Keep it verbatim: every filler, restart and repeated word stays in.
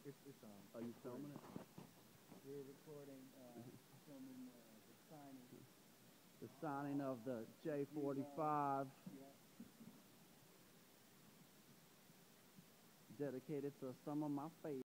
It's, it's on. Are you filming it? We're recording, uh, filming uh, the signing. The signing of the J forty-five. Yeah. Dedicated to some of my favorites.